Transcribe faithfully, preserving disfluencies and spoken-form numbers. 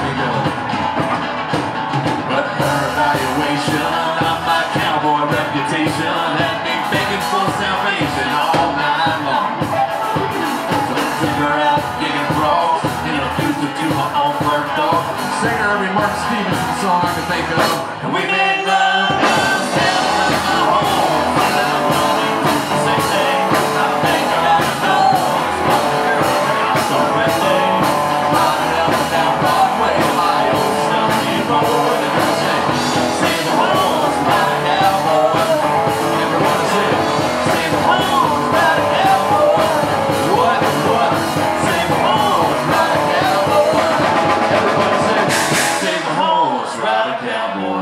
me go. But her evaluation of my cowboy reputation had me begging for salvation all night long. So I took her out digging frogs, introduced her to my own bird dog, sang her every Mark Stevenson song I could think of, and we made love. Cowboy.